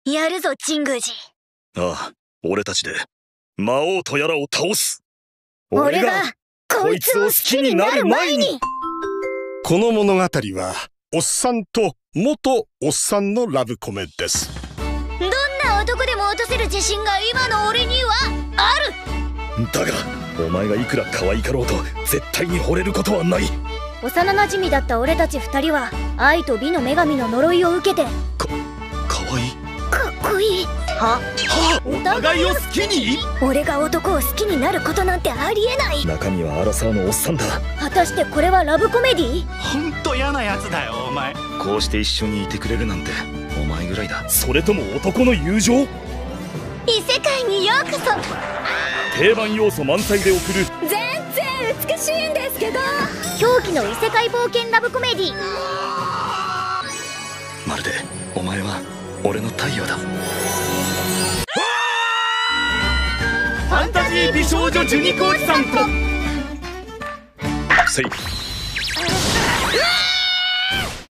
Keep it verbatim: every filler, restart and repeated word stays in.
やるぞ神宮寺。 ああ、俺たちで魔王とやらを倒す。 俺がこいつを好きになる前に。 この物語はおっさんと元おっさんのラブコメです。 どんな男でも落とせる自信が今の俺にはある。 だがお前がいくら可愛かろうと絶対に惚れることはない。 幼なじみだった俺たち二人は愛と美の女神の呪いを受けてか、可愛いかっこいい。 ははお互いを好きに。 俺が男を好きになることなんてありえない。 中身はアラサーのおっさんだ。 果たしてこれはラブコメディ？ ほんと嫌なやつだよお前。 こうして一緒にいてくれるなんてお前ぐらいだ。それとも男の友情？ 異世界にようこそ。 定番要素満載で送る全然美しいんですけど狂気の異世界冒険ラブコメディ。 まるでお前は俺の太陽だ。 ファンタジー美少女ジュニコおじさんとせい